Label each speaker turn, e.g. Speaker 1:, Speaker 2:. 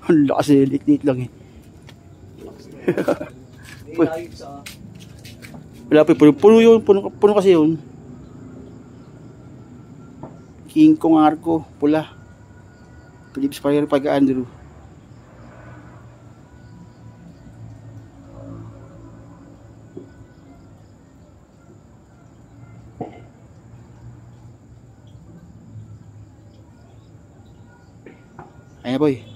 Speaker 1: Ang lakas eh, lit lang eh. Wala pa, puno yun, puno kasi yun. King Kong Arco, pula. Philips Fire pag Andrew. Ayan boy.